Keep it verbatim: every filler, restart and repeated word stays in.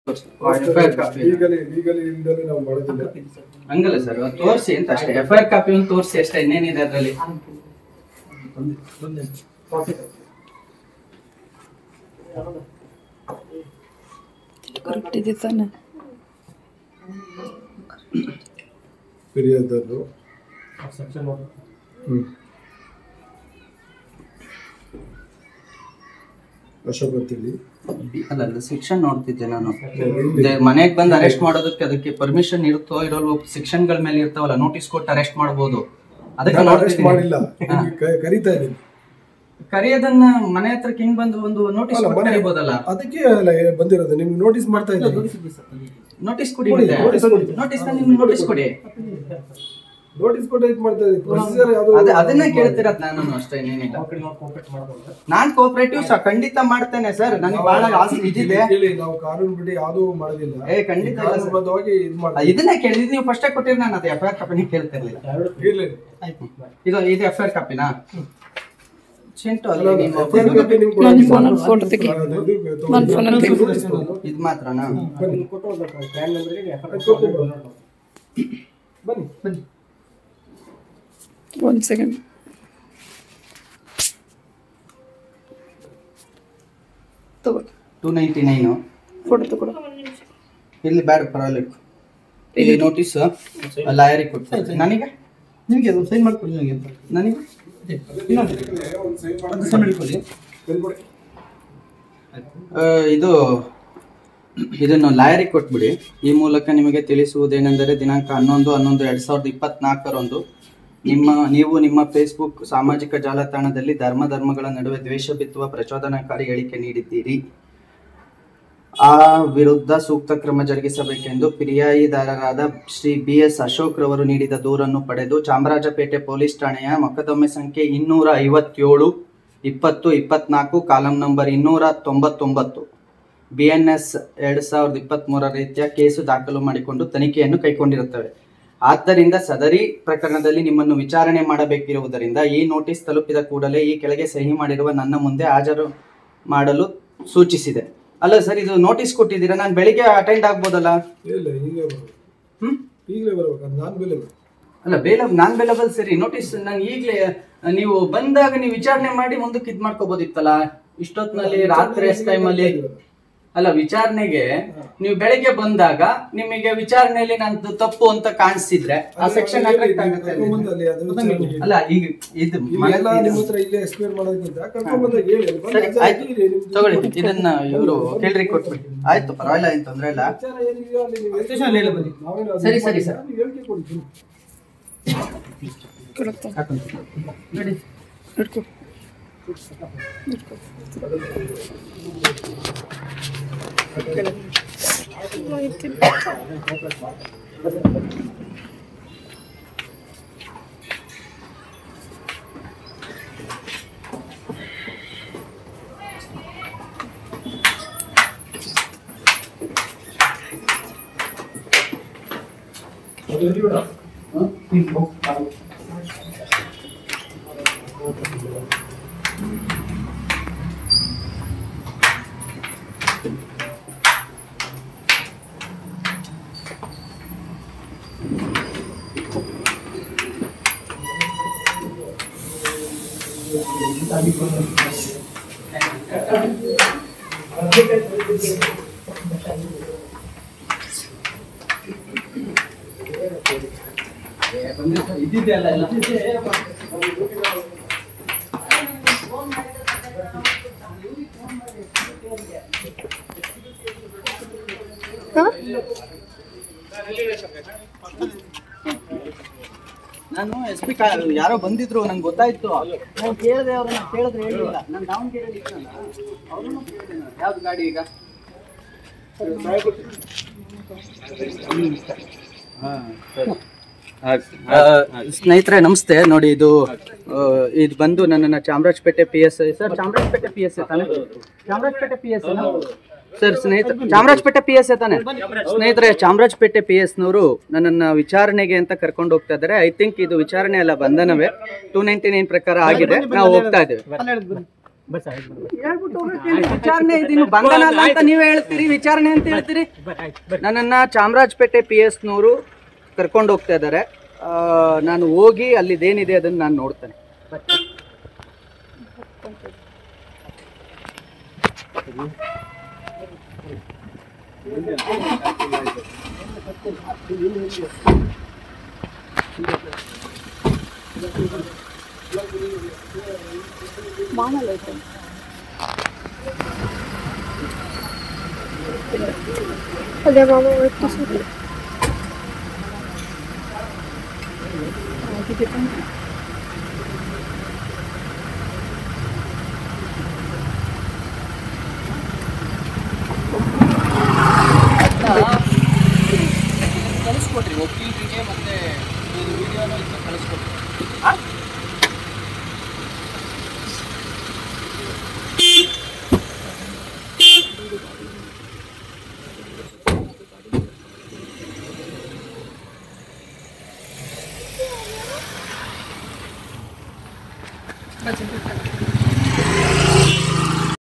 ಹಂಗಲ್ಲ ಸರ್ ತೋರಿಸಿ ಅಂತ ಅಷ್ಟೇ. ಎಫ್ ಐ ಆರ್ ಕಾಪಿ ಒಂದು ತೋರಿಸಿ ಅಷ್ಟೇ, ಇನ್ನೇನಿದೆ ಅದರಲ್ಲಿ. ಕರೆಕ್ಟ್ ಇದೆ ತಾನೆ. ಫಿರ್ಯಾದರು ಅಶೋಕ್ ಅಂತೇಳಿ ಅಲ್ಲ ಅಲ್ಲ ಸೆಕ್ಷನ್ ನೋಡ್ತಿದ್ದೆ ನಾನು. ಮನೆಗೆ ಬಂದು ಅರೆಸ್ಟ್ ಮಾಡೋದಕ್ಕೆ ಅದಕ್ಕೆ ಪರ್ಮಿಷನ್ ಇರುತ್ತೋ ಇರೋಲ್ವೋ, ಸೆಕ್ಷನ್ಗಳ ಮೇಲೆ ಇರ್ತಾವಲ್ಲ, ನೋಟಿಸ್ ಕೊಟ್ಟು ಅರೆಸ್ಟ್ ಮಾಡ್ಬೋದು. ಅದಕ್ಕೆ ಅರೆಸ್ಟ್ ಮಾಡಿಲ್ಲ, ಕರೀತಾ ಇದ್ದೀನಿ. ಕರೆಯೋದನ್ನ ಮನೆ ಹತ್ರಕ್ಕೆ ಹಿಂಗ್ ಬಂದು ಒಂದು ನೋಟಿಸ್ ಕರೀಬೋದಲ್ಲ. ಅದಕ್ಕೆ ಅಲ್ಲ ಬಂದಿರೋದು, ನಿಮ್ಗೆ ನೋಟಿಸ್ ಮಾಡ್ತಾ ಇದ್ದೀನಿ. ನೋಟಿಸ್ ಕೊಡಿ, ನೋಟಿಸ್ ನಿಮ್ಗೆ ನೋಟಿಸ್ ಕೊಡಿ. ನೋಟಿಸ್ ಕೊಟ್ಟು ಇದು ಮಾಡ್ತಾ ಇದ್ದೀನಿ. ಪ್ರೊಸೀಜರ್ ಯಾವುದು ಅದನ್ನ ಕೇಳ್ತಿರೋದು ನಾನು ಅಷ್ಟೇ, ಏನಿಲ್ಲ. ನಾನ್ ಕೋಆಪರೇಟಿವ್ ಸರ್ ಖಂಡಿತ ಮಾಡ್ತೇನೆ ಸರ್, ನನಗೆ ಬಹಳ ಆಸೆ ಇದಿದೆ. ನಾವು ಕಾನೂನು ಬಿಡಿ ಯಾವ್ದು ಮಾಡೋದಿಲ್ಲ. ಏ ಖಂಡಿತ ಬದ್ಧವಾಗಿ ಇದು ಮಾಡಿ. ಇದನ್ನೇ ಕೇಳಿದ್ ನೀವು ಫಸ್ಟೇ ಕೊಟ್ಟಿರಿ, ನಾನು ಅದು ಎಫ್ ಐ ಆರ್ ಕಾಪಿನ ಕೇಳ್ತಿರ್ಲಿಲ್ಲ. ಇದು ಇದು ಎಫ್ ಐ ಆರ್ ಕಾಪಿನಾ ಚಿಂಟು? ಇದು ಮಾತ್ರನಾ? ಬನ್ನಿ ಬನ್ನಿ ಒಂದು ಸೆಕೆಂಡ್. ತಗೋ ಟೂ ನೈಂಟಿ ನೈನು ಫೋಟೋ ತಗೊಡು. ಇಲ್ಲಿ ಬ್ಯಾಡ ಪರವಾಗಿಲ್ಲ. ಇಲ್ಲಿ ನೋಟಿಸ್ ಲಾಯರಿಗೆ ಕೊಡ್ತೀನಿ. ನನಗೆ ನಿಮಗೆ ಅದು ಸೈನ್ ಮಾಡ್ಕೊಡಿ. ನನಗೆ ನನಗೆ ಇದು ಇದನ್ನು ಲಾಯರಿಗೆ ಕೊಟ್ಬಿಡಿ. ಈ ಮೂಲಕ ನಿಮಗೆ ತಿಳಿಸುವುದೇನೆಂದರೆ ದಿನಾಂಕ ಹನ್ನೊಂದು ಹನ್ನೊಂದು ಎರಡ್ ಸಾವಿರದ ಇಪ್ಪತ್ನಾಲ್ಕರಂದು ನಿಮ್ಮ ನೀವು ನಿಮ್ಮ ಫೇಸ್ಬುಕ್ ಸಾಮಾಜಿಕ ಜಾಲತಾಣದಲ್ಲಿ ಧರ್ಮ ಧರ್ಮಗಳ ನಡುವೆ ದ್ವೇಷ ಬಿತ್ತುವ ಪ್ರಚೋದನಕಾರಿ ಹೇಳಿಕೆ ನೀಡಿದ್ದೀರಿ. ಆ ವಿರುದ್ಧ ಸೂಕ್ತ ಕ್ರಮ ಜರುಗಿಸಬೇಕೆಂದು ಫಿರ್ಯಾದಿದಾರರಾದ ಶ್ರೀ ಬಿ ಎಸ್ ಅಶೋಕ್ ರವರು ನೀಡಿದ ದೂರನ್ನು ಪಡೆದು ಚಾಮರಾಜಪೇಟೆ ಪೊಲೀಸ್ ಠಾಣೆಯ ಮೊಕದ್ದಮೆ ಸಂಖ್ಯೆ ಇನ್ನೂರ ಐವತ್ತೇಳು ಇಪ್ಪತ್ತು ಇಪ್ಪತ್ನಾಲ್ಕು ಕಾಲಂ ನಂಬರ್ ಇನ್ನೂರ ತೊಂಬತ್ತೊಂಬತ್ತು ಬಿ ಎನ್ ಎಸ್ ಎರಡು ಸಾವಿರದ ಇಪ್ಪತ್ತ್ಮೂರರ ರೀತಿಯ ಕೇಸು ದಾಖಲು ಮಾಡಿಕೊಂಡು ತನಿಖೆಯನ್ನು ಕೈಗೊಂಡಿರುತ್ತವೆ. ಆದ್ದರಿಂದ ಸದರಿ ಪ್ರಕರಣದಲ್ಲಿ ನಿಮ್ಮನ್ನು ವಿಚಾರಣೆ ಮಾಡಬೇಕಿರುವುದರಿಂದ ಈ ನೋಟಿಸ್ ತಲುಪಿದ ಕೂಡಲೇ ಈ ಕೆಳಗೆ ಸಹಿ ಮಾಡಿರುವ ನನ್ನ ಮುಂದೆ ಹಾಜರು ಮಾಡಲು ಸೂಚಿಸಿದೆ. ಅಲ್ಲ ಸರ್, ಇದು ನೋಟಿಸ್ ಕೊಟ್ಟಿದ್ದೀರಾ, ನಾನು ಬೆಳಿಗ್ಗೆ ಅಟೆಂಡ್ ಆಗ್ಬೋದಲ್ಲ? ಹ್ಮ್ ಅಲ್ಲ ಬೇಲ ನಾನ್ ಬೇಲಬಲ್ ಸರಿ. ನೋಟಿಸ್ ನಾನು ಈಗಲೇ ನೀವು ಬಂದಾಗ ನೀವು ವಿಚಾರಣೆ ಮಾಡಿ ಮುಂದಕ್ಕೆ ಇದ್ ಮಾಡ್ಕೋಬೋದಿತ್ತಲ್ಲ. ಇಷ್ಟೊತ್ತಿನಲ್ಲಿ ರಾತ್ರಿ ಟೈಮಲ್ಲಿ ಅಲ್ಲ ವಿಚಾರಣೆಗೆ ನೀವು ಬೆಳಿಗ್ಗೆ ಬಂದಾಗ ನಿಮಗೆ ವಿಚಾರಣೆಯಲ್ಲಿ ನಂದು ತಪ್ಪು ಅಂತ ಕಾಣಿಸಿದ್ರೆ ಆ ಸೆಕ್ಷನ್ ಅಲ್ಲ ಈಗ ಇದು ತಗೊಳ್ಳಿ. ಇದನ್ನ ಇವರು ಕೇಳ್ರಿ ಕೊಟ್ಬಿಡಿ. ಆಯ್ತು ಪರವಾಗಿಲ್ಲ, ಏನ್ ತೊಂದ್ರೆ ಇಲ್ಲ. ಸರಿ ಸರಿ ಸರ್ ನೋಡಿ. ಇದ್ದಿದ್ದೆ ಅಲ್ಲ ಎಲ್ಲ ನಾನು ಎಸ್ ಪಿ ಯಾರೋ ಬಂದಿದ್ರು, ನಂಗೆ ಗೊತ್ತಾಯ್ತು. ನಾನು ಕೇಳಿದೆ, ಅವ್ರನ್ನ ಕೇಳಿದ್ರೆ ಹೇಳಿಲ್ಲ. ನಾನು ದಾವಣಗೆರೆಯಲ್ಲಿ ಇತ್ತಲ್ಲ, ಅವ್ರನ್ನು ಕೇಳಿದೆ. ಯಾವ್ದು ಗಾಡಿ ಈಗ? ಸ್ನೇಹಿತರೆ ನಮಸ್ತೆ. ನೋಡಿ ಇದು ಇದು ಬಂದು ನನ್ನನ್ನು Chamarajpet P S I sir Chamarajpet P S I ತಾನೆ ಚಾಮರಾಜಪೇಟೆ ಪಿ ಎಸ್ ಸರ್ ಸ್ನೇಹಿತರೆ ಚಾಮರಾಜಪೇಟೆ ಪಿ ಎಸ್ ಐ ತಾನೆ ಸ್ನೇಹಿತರೆ ಚಾಮರಾಜಪೇಟೆ ಪಿ ಎಸ್ ನವರು ನನ್ನನ್ನು ವಿಚಾರಣೆಗೆ ಅಂತ ಕರ್ಕೊಂಡು ಹೋಗ್ತಾ ಇದ್ದಾರೆ. ಐ ಥಿಂಕ್ ಇದು ವಿಚಾರಣೆ ಅಲ್ಲ, ಬಂಧನವೇ. ಟೂ ನೈಂಟಿ ನೈನ್ ಪ್ರಕಾರ ಆಗಿದೆ. ನಾವು ಹೋಗ್ತಾ ಇದ್ದೇವೆ. ಹೇಳ್ಬಿಟ್ಟು ಹೋಗಕ್ಕೆ ಹೇಳಿ. ವಿಚಾರಣೆ ಇದೀನಿ ಬಂಧನ ಅಲ್ಲ ಅಂತ ನೀವೇ ಹೇಳ್ತೀರಿ, ವಿಚಾರಣೆ ಅಂತ ಹೇಳ್ತೀರಿ. ನನ್ನನ್ನ ಚಾಮರಾಜಪೇಟೆ ಪಿ ಎಸ್ ನವರು ಕರ್ಕೊಂಡು ಹೋಗ್ತಾ ಇದ್ದಾರೆ. ನಾನು ಹೋಗಿ ಅಲ್ಲಿದೇನಿದೆ ಅದನ್ನು ನಾನು ನೋಡ್ತೇನೆ. ಮಾಡಲ್ಲ ಐತೆ ಅದೇ ಮಾಮ ಒಟ್ಟು ಸರಿ ಕಳಿಸ್ಕೊಡ್ರಿ ವಕೀಲರಿಗೆ ಮತ್ತೆ ವಿಡಿಯೋನ ಕಳಿಸ್ಕೊಡ್ರಿ. ಬಜೆಟ್